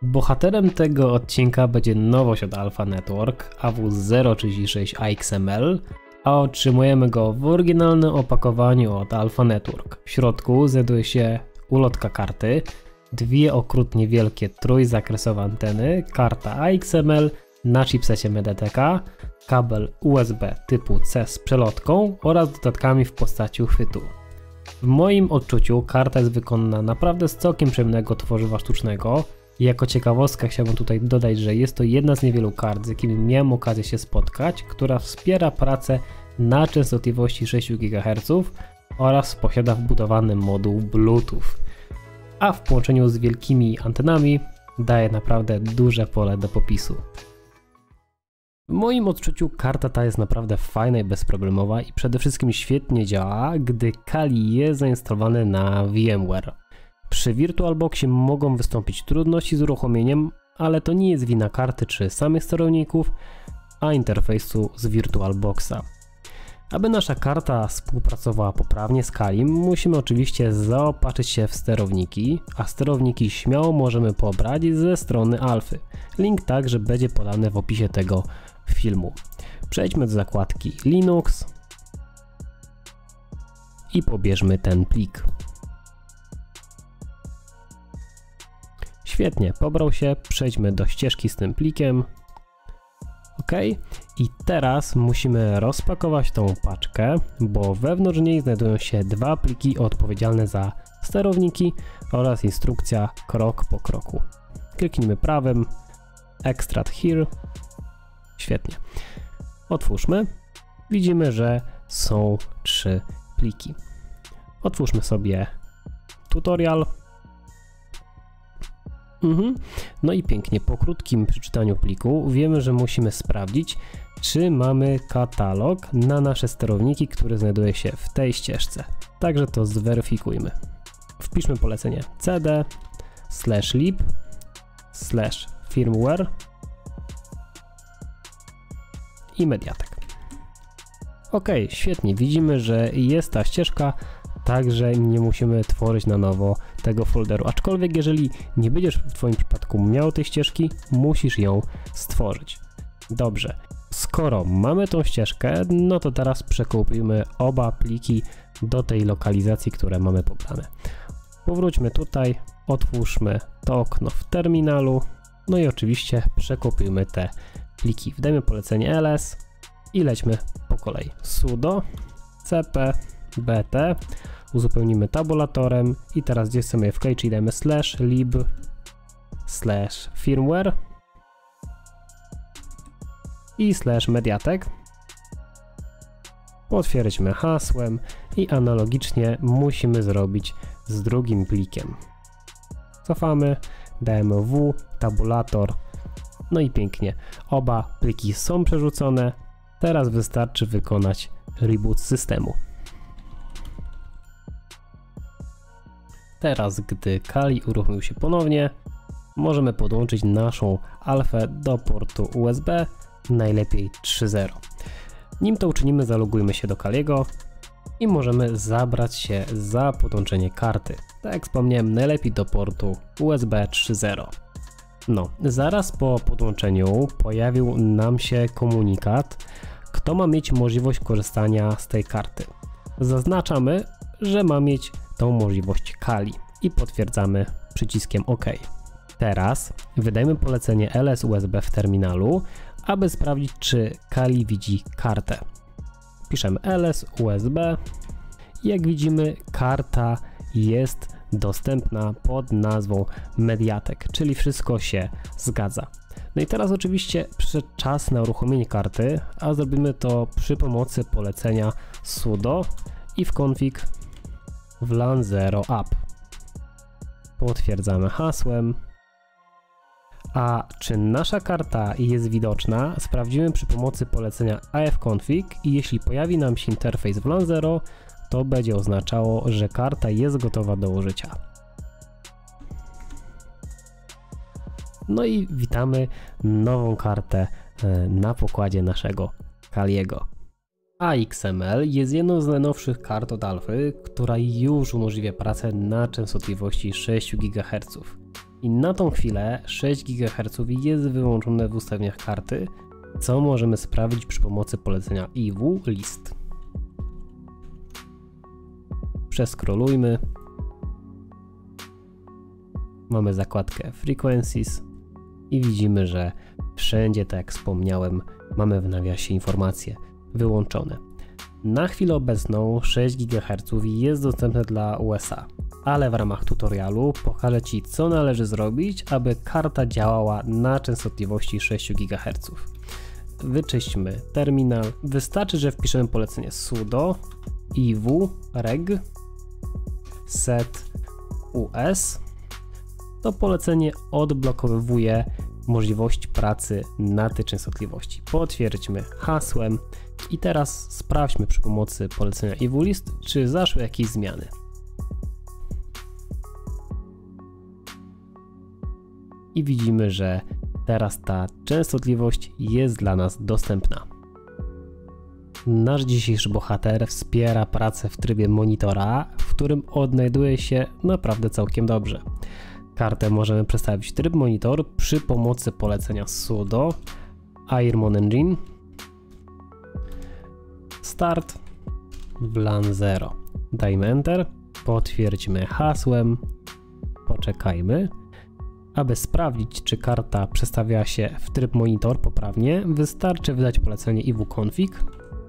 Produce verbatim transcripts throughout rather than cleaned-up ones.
Bohaterem tego odcinka będzie nowość od Alpha Network A W zero trzydzieści sześć A X M L, a otrzymujemy go w oryginalnym opakowaniu od Alpha Network. W środku znajduje się ulotka karty, dwie okrutnie wielkie trójzakresowe anteny, karta A X M L na chipsecie Mediateka, kabel U S B typu C z przelotką oraz dodatkami w postaci uchwytu. W moim odczuciu karta jest wykonana naprawdę z całkiem przyjemnego tworzywa sztucznego. Jako ciekawostkę chciałbym tutaj dodać, że jest to jedna z niewielu kart, z jakimi miałem okazję się spotkać, która wspiera pracę na częstotliwości sześć gigaherców oraz posiada wbudowany moduł Bluetooth, a w połączeniu z wielkimi antenami daje naprawdę duże pole do popisu. W moim odczuciu karta ta jest naprawdę fajna i bezproblemowa i przede wszystkim świetnie działa, gdy Kali jest zainstalowany na VMware. Przy VirtualBoxie mogą wystąpić trudności z uruchomieniem, ale to nie jest wina karty czy samych sterowników, a interfejsu z VirtualBoxa. Aby nasza karta współpracowała poprawnie z Kali, musimy oczywiście zaopatrzyć się w sterowniki, a sterowniki śmiało możemy pobrać ze strony Alfy. Link także będzie podany w opisie tego filmu. Przejdźmy do zakładki Linux i pobierzmy ten plik. Świetnie, pobrał się, przejdźmy do ścieżki z tym plikiem. OK, i teraz musimy rozpakować tą paczkę, bo wewnątrz niej znajdują się dwa pliki odpowiedzialne za sterowniki oraz instrukcja krok po kroku. Kliknijmy prawym, Extract Here. Świetnie. Otwórzmy. Widzimy, że są trzy pliki. Otwórzmy sobie tutorial. Mhm. No i pięknie, po krótkim przeczytaniu pliku wiemy, że musimy sprawdzić, czy mamy katalog na nasze sterowniki, który znajduje się w tej ścieżce. Także to zweryfikujmy. Wpiszmy polecenie cd slash lib slash firmware i Mediatek. OK, świetnie, widzimy, że jest ta ścieżka, także nie musimy tworzyć na nowo tego folderu. Aczkolwiek jeżeli nie będziesz w Twoim przypadku miał tej ścieżki, musisz ją stworzyć. Dobrze, skoro mamy tą ścieżkę, no to teraz przekopiujmy oba pliki do tej lokalizacji, które mamy pobrane. Powróćmy tutaj, otwórzmy to okno w terminalu, no i oczywiście przekopiujmy te pliki. Wdajmy polecenie ls i lećmy po kolei. Sudo cp bt, uzupełnimy tabulatorem i teraz gdzie chcemy je wkleić, czyli dajmy slash lib slash firmware i slash mediatek. Potwierdźmy hasłem i analogicznie musimy zrobić z drugim plikiem. Cofamy, dajemy w, tabulator, no i pięknie. Oba pliki są przerzucone, teraz wystarczy wykonać reboot systemu. Teraz, gdy Kali uruchomił się ponownie, możemy podłączyć naszą Alfę do portu U S B, najlepiej trzy zero. Nim to uczynimy, zalogujmy się do Kaliego i możemy zabrać się za podłączenie karty. Tak jak wspomniałem, najlepiej do portu U S B trzy zero. No, zaraz po podłączeniu pojawił nam się komunikat, kto ma mieć możliwość korzystania z tej karty. Zaznaczamy, że ma mieć tą możliwość Kali i potwierdzamy przyciskiem OK. Teraz wydajmy polecenie ls U S B w terminalu, aby sprawdzić, czy Kali widzi kartę. Piszemy ls U S B i jak widzimy, karta jest dostępna pod nazwą Mediatek, czyli wszystko się zgadza. No i teraz oczywiście przyszedł czas na uruchomienie karty, a zrobimy to przy pomocy polecenia sudo ifconfig wlan zero up. Potwierdzamy hasłem. A czy nasza karta jest widoczna, sprawdzimy przy pomocy polecenia ifconfig i jeśli pojawi nam się interfejs wlan zero, to będzie oznaczało, że karta jest gotowa do użycia. No i witamy nową kartę na pokładzie naszego Kaliego. A X M L jest jedną z najnowszych kart od Alfy, która już umożliwia pracę na częstotliwości sześć gigaherców. I na tą chwilę sześć gigaherców jest wyłączone w ustawieniach karty, co możemy sprawdzić przy pomocy polecenia I W list. Przeskrolujmy. Mamy zakładkę Frequencies i widzimy, że wszędzie, tak jak wspomniałem, mamy w nawiasie informacje wyłączone. Na chwilę obecną sześć gigaherców jest dostępne dla U S A, ale w ramach tutorialu pokażę Ci, co należy zrobić, aby karta działała na częstotliwości sześć gigaherców. Wyczyśćmy terminal. Wystarczy, że wpiszemy polecenie sudo iw reg set us. To polecenie odblokowuje możliwość pracy na tej częstotliwości. Potwierdźmy hasłem i teraz sprawdźmy przy pomocy polecenia I W list, czy zaszły jakieś zmiany. I widzimy, że teraz ta częstotliwość jest dla nas dostępna. Nasz dzisiejszy bohater wspiera pracę w trybie monitora, w którym odnajduje się naprawdę całkiem dobrze. Kartę możemy przestawić w tryb monitor przy pomocy polecenia sudo airmon engine start w LAN zero. Dajmy Enter, potwierdźmy hasłem, poczekajmy. Aby sprawdzić, czy karta przestawia się w tryb monitor poprawnie, wystarczy wydać polecenie iwconfig.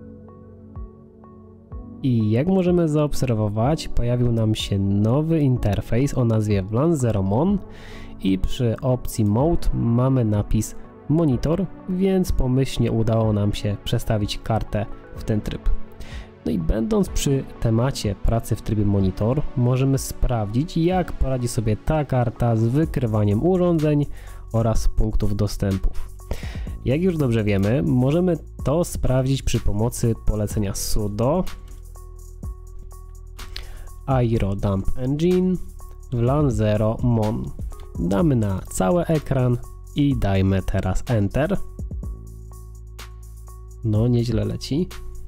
I jak możemy zaobserwować, pojawił nam się nowy interfejs o nazwie W LAN zero mon i przy opcji Mode mamy napis Monitor, więc pomyślnie udało nam się przestawić kartę w ten tryb. No i będąc przy temacie pracy w trybie monitor, możemy sprawdzić, jak poradzi sobie ta karta z wykrywaniem urządzeń oraz punktów dostępów. Jak już dobrze wiemy, możemy to sprawdzić przy pomocy polecenia sudo aerodump engine w LAN zero mon. Damy na cały ekran i dajmy teraz Enter. No, nieźle leci.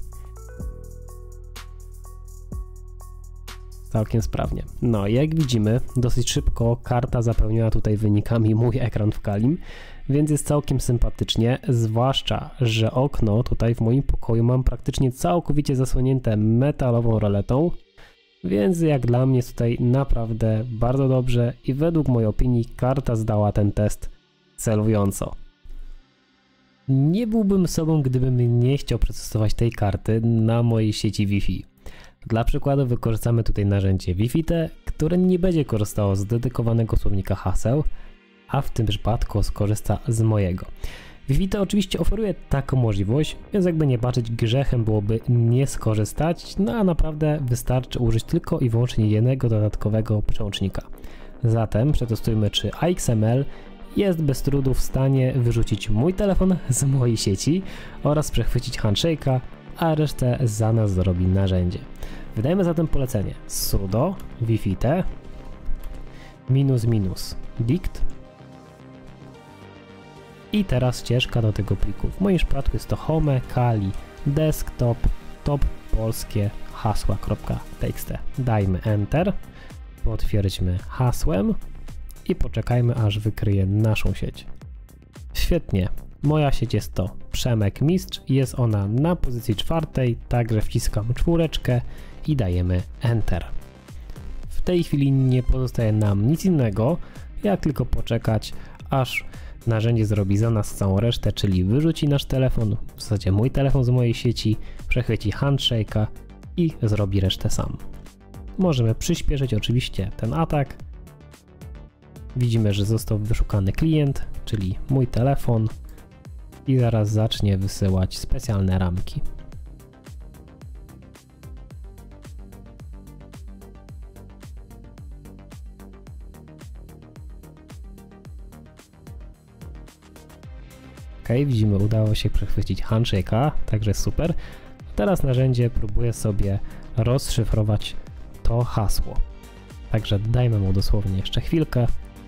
Całkiem sprawnie. No, jak widzimy, dosyć szybko karta zapełniła tutaj wynikami mój ekran w Kalim, więc jest całkiem sympatycznie, zwłaszcza, że okno tutaj w moim pokoju mam praktycznie całkowicie zasłonięte metalową roletą, więc jak dla mnie tutaj naprawdę bardzo dobrze i według mojej opinii karta zdała ten test celująco. Nie byłbym sobą, gdybym nie chciał przetestować tej karty na mojej sieci Wi-Fi. Dla przykładu wykorzystamy tutaj narzędzie Wi-Fi-Te, które nie będzie korzystało z dedykowanego słownika haseł, a w tym przypadku skorzysta z mojego. Wi-Fi-Te oczywiście oferuje taką możliwość, więc jakby nie patrzeć, grzechem byłoby nie skorzystać, no a naprawdę wystarczy użyć tylko i wyłącznie jednego dodatkowego przełącznika. Zatem przetestujmy, czy A X M L jest bez trudu w stanie wyrzucić mój telefon z mojej sieci oraz przechwycić handshake'a, a resztę za nas zrobi narzędzie. Wydajmy zatem polecenie sudo Wi-Fi-Te minus minus dict i teraz ścieżka do tego pliku. W moim przypadku jest to home, kali, desktop, top, polskie, hasła.txt. Dajmy Enter, potwierdźmy hasłem i poczekajmy, aż wykryje naszą sieć. Świetnie. Moja sieć jest to Przemek Mistrz, jest ona na pozycji czwartej, także wciskam czwóreczkę i dajemy Enter. W tej chwili nie pozostaje nam nic innego, jak tylko poczekać, aż narzędzie zrobi za nas całą resztę, czyli wyrzuci nasz telefon, w zasadzie mój telefon z mojej sieci, przechwyci handshake'a i zrobi resztę sam. Możemy przyspieszyć oczywiście ten atak. Widzimy, że został wyszukany klient, czyli mój telefon i zaraz zacznie wysyłać specjalne ramki. Ok, widzimy, udało się przechwycić handshake'a, także super. Teraz narzędzie próbuje sobie rozszyfrować to hasło. Także dajmy mu dosłownie jeszcze chwilkę.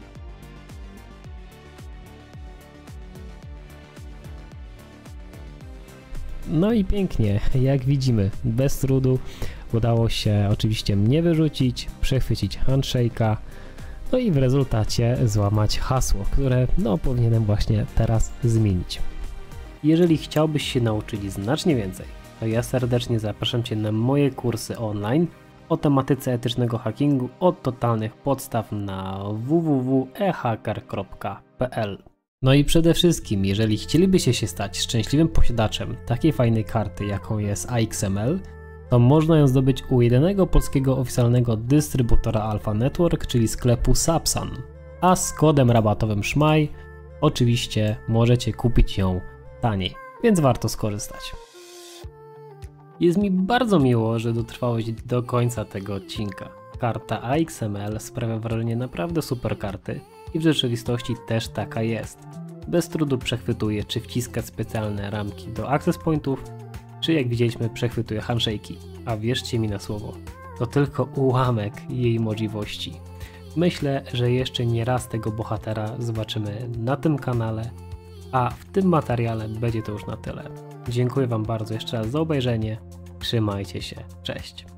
No i pięknie, jak widzimy, bez trudu udało się oczywiście mnie wyrzucić, przechwycić handshake'a, no i w rezultacie złamać hasło, które no powinienem właśnie teraz zmienić. Jeżeli chciałbyś się nauczyć znacznie więcej, to ja serdecznie zapraszam Cię na moje kursy online o tematyce etycznego hackingu od totalnych podstaw na w w w kropka e hacker kropka p l. No i przede wszystkim, jeżeli chcielibyście się stać szczęśliwym posiadaczem takiej fajnej karty, jaką jest A X M L, to można ją zdobyć u jedynego polskiego oficjalnego dystrybutora Alpha Network, czyli sklepu Sapsan. A z kodem rabatowym SZMAJ oczywiście możecie kupić ją taniej, więc warto skorzystać. Jest mi bardzo miło, że dotrwałeś do końca tego odcinka. Karta A X M L sprawia wrażenie naprawdę super karty i w rzeczywistości też taka jest. Bez trudu przechwytuje, czy wciska specjalne ramki do access pointów, czy jak widzieliśmy przechwytuje handshake'i. A wierzcie mi na słowo, to tylko ułamek jej możliwości. Myślę, że jeszcze nie raz tego bohatera zobaczymy na tym kanale, a w tym materiale będzie to już na tyle. Dziękuję Wam bardzo jeszcze raz za obejrzenie, trzymajcie się, cześć.